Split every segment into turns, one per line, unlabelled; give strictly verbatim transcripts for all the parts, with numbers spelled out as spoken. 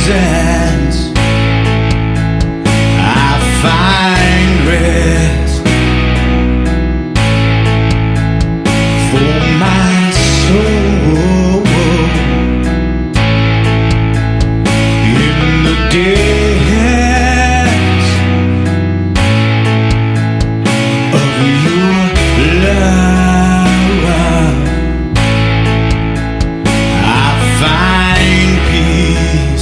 I find rest for my soul in the depths of your love. I find peace,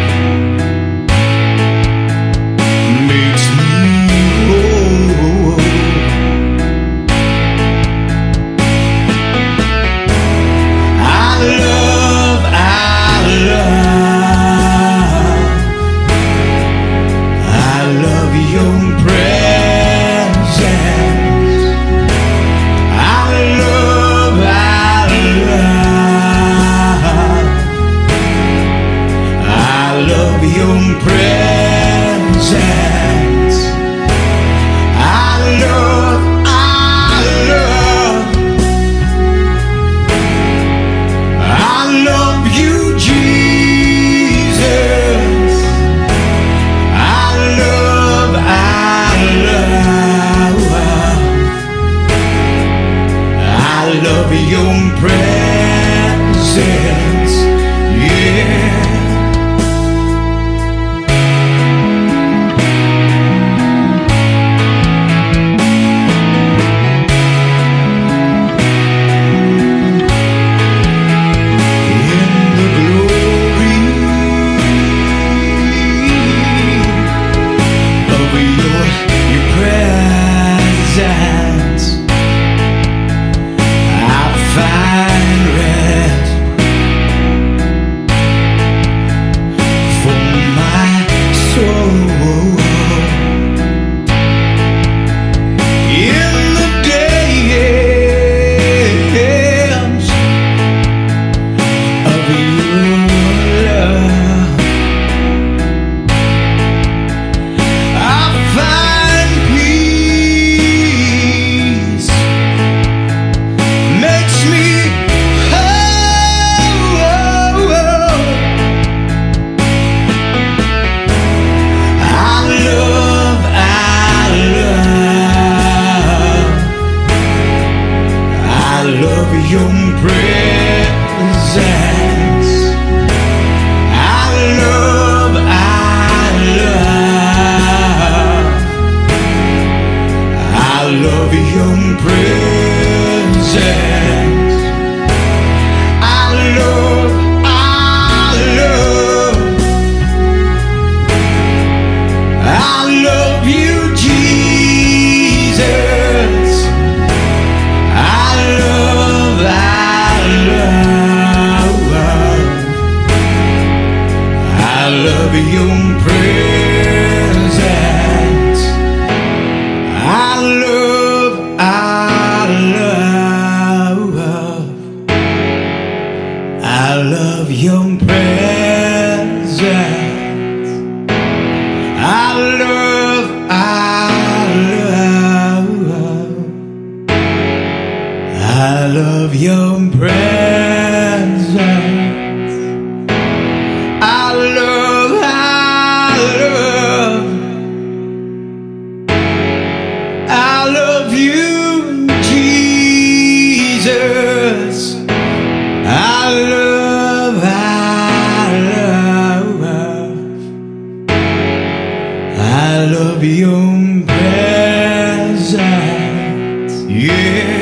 makes me whole. I love, I love, I love your presence. I love, I love, I love your presence. I love, I love, I love you, Jesus. I love, I love, I love your presence, yeah. I love your presence. I love, I love, I love your presence. I love, I love, I love you, Jesus. I love, I love, I love your presence. I love, I love, I love your presence. I love, I love, I love your presence. I love, I love, I love you, Jesus. I love, I love, I love your presence, yeah.